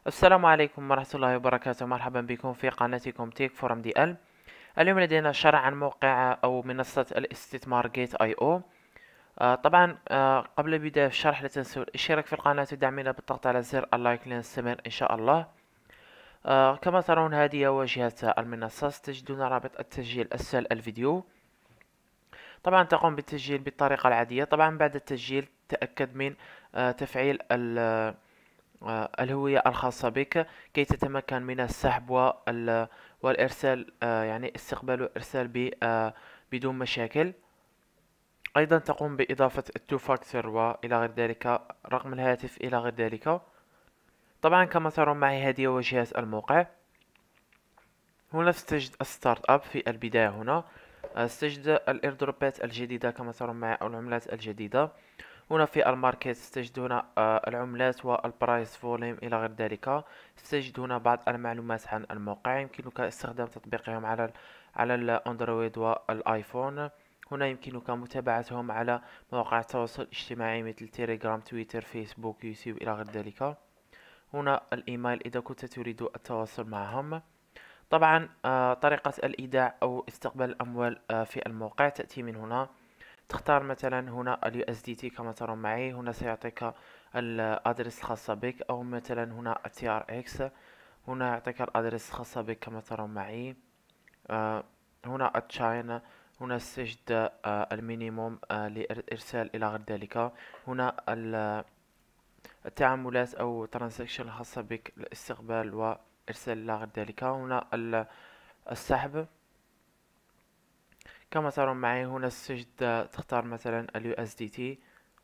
السلام عليكم ورحمة الله وبركاته. مرحبا بكم في قناتكم تيك فورم دي ال. اليوم لدينا شرح عن موقع أو منصة الاستثمار جيت اي او. طبعا قبل بداية الشرح لا تنسوا الاشتراك في القناة ودعمنا بالضغط على زر اللايك لنستمر إن شاء الله. كما ترون هذه واجهة المنصة، ستجدون رابط التسجيل أسفل الفيديو. طبعا تقوم بالتسجيل بالطريقة العادية. طبعا بعد التسجيل تأكد من تفعيل الهوية الخاصة بك كي تتمكن من السحب والإرسال، يعني استقبال وإرسال بدون مشاكل. أيضا تقوم بإضافة التو فاكتور وإلى غير ذلك، رقم الهاتف إلى غير ذلك. طبعا كما ترون معي هذه واجهة الموقع. هنا ستجد الستارت اب في البداية. هنا ستجد الايردروبات الجديدة كما ترون معي، أو العملات الجديدة. هنا في الماركت ستجدون العملات والبرايس فوليوم إلى غير ذلك. ستجدون بعض المعلومات عن الموقع، يمكنك استخدام تطبيقهم على الأندرويد والآيفون. هنا يمكنك متابعتهم على مواقع التواصل الاجتماعي مثل تيليجرام، تويتر، فيسبوك، يوتيوب إلى غير ذلك. هنا الإيميل إذا كنت تريد التواصل معهم. طبعا طريقة الإيداع أو استقبال الأموال في الموقع تأتي من هنا. تختار مثلا هنا ال USDT كما ترون معي. هنا سيعطيك الادرس الخاصة بك، او مثلا هنا ال TRX. هنا يعطيك الادرس الخاصة بك كما ترون معي. آه، هنا التشاين. هنا ستجد المينيموم للإرسال إلى غير ذلك. هنا التعاملات أو ترانزاكشن الخاصة بك، الاستقبال وإرسال إلى غير ذلك. هنا السحب كما ترون معي. هنا ستجد تختار مثلا ال USDT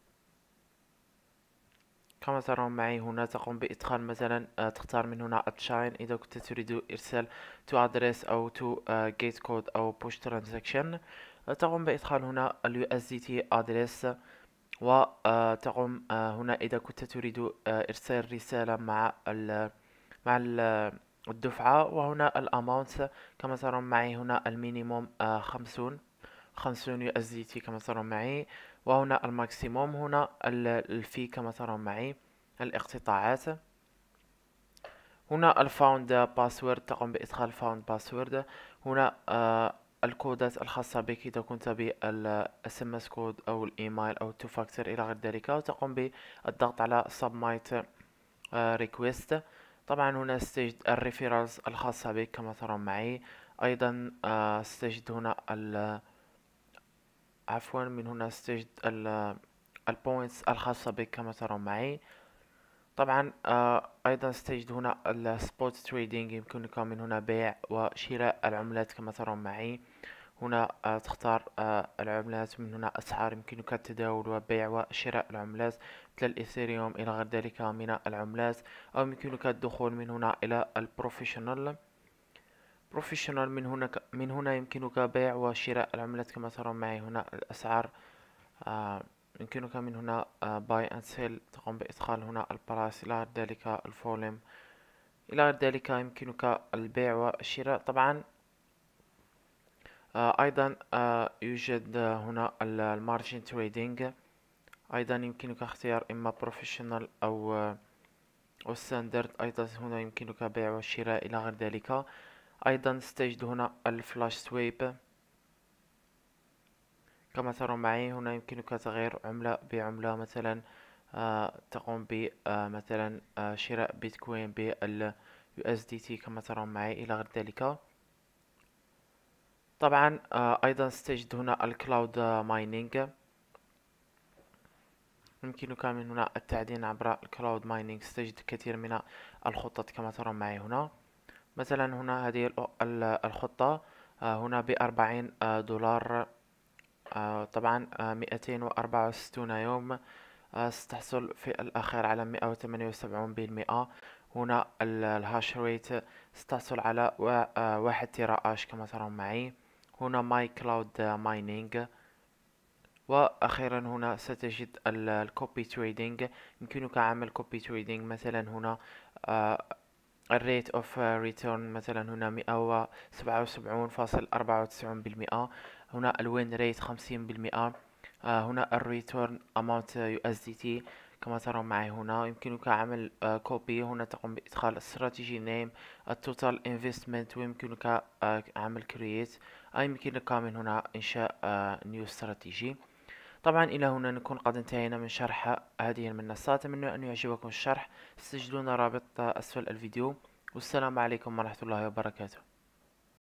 كما ترون معي. هنا تقوم بإدخال مثلا، تختار من هنا التشاين إذا كنت تريد إرسال to address أو to gate code أو push transaction. تقوم بإدخال هنا ال USDT address. وتقوم هنا إذا كنت تريد إرسال رسالة مع الدفعة. وهنا الأماونت كما ترون معي. هنا المينيموم 50 USDT كما ترون معي. وهنا الماكسيموم. هنا الفي كما ترون معي، الاقتطاعات. هنا الفاوند باسورد، تقوم بإدخال الفاوند باسورد. هنا الكودات الخاصة بك إذا كنت بال SMS كود أو الإيميل أو التو فاكتور إلى غير ذلك. وتقوم بالضغط على submit request. طبعا هنا ستجد الريفيرالز الخاصة بك كما ترون معي. أيضا ستجد هنا عفوا، من هنا ستجد البوينتس الخاصة بك كما ترون معي. طبعا أيضا ستجد هنا السبوت تريدينج، يمكنك من هنا بيع وشراء العملات كما ترون معي. هنا تختار العملات. من هنا أسعار، يمكنك التداول وبيع وشراء العملات مثل الإيثيريوم إلى غير ذلك من العملات. أو يمكنك الدخول من هنا إلى البروفيشنال. من هنا يمكنك بيع وشراء العملات كما ترون معي. هنا الأسعار. آه، يمكنك من هنا باي اند سيل، تقوم بإدخال هنا البرايس إلى غير ذلك، الفوليوم إلى غير ذلك. يمكنك البيع والشراء. طبعا أيضا يوجد هنا المارجن تريدينج. أيضا يمكنك اختيار إما بروفيشنال أو ستاندرد. أيضا هنا يمكنك بيع والشراء إلى غير ذلك. أيضا ستجد هنا الفلاش سويب كما ترون معي. هنا يمكنك تغيير عملة بعملة، مثلا تقوم ب مثلا شراء بيتكوين بال USDT كما ترون معي إلى غير ذلك. طبعا أيضا ستجد هنا الكلاود مايننج. يمكنك من هنا التعدين عبر الكلاود مايننج. ستجد كثير من الخطط كما ترون معي هنا. مثلا هنا هذه الخطة هنا ب40 دولار. طبعا 264 يوم. ستحصل في الأخير على 178%. هنا الهاش ريت ستحصل على 1 تيرا كما ترون معي. هنا ماي كلاود مايننج. وأخيرا هنا ستجد الكوبي تريدينج. يمكنك عمل كوبي تريدينج. مثلا هنا الريت اوف ريتيرن، مثلا هنا 177.94%. هنا الوين ريت 50%. هنا الريتيرن اماونت USDT كما ترون معي هنا. يمكنك عمل كوبي. هنا تقوم بإدخال استراتيجي نيم، التوتال انفستمنت، ويمكنك عمل كرييت. يمكنك من هنا إنشاء نيو استراتيجي. طبعا إلى هنا نكون قد انتهينا من شرح هذه المنصات. أتمنى أن يعجبكم الشرح. تجدون رابط أسفل الفيديو. والسلام عليكم ورحمة الله وبركاته.